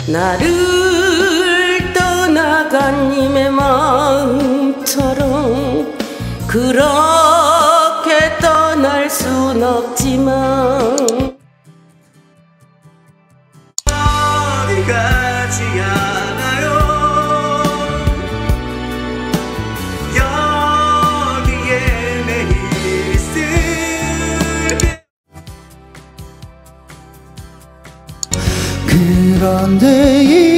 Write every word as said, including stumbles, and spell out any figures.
나를 떠나간 님의 마음처럼 그렇게 떠날 순 없지만 어디 가지 않아요. 여기에 매일 있을게. 그런데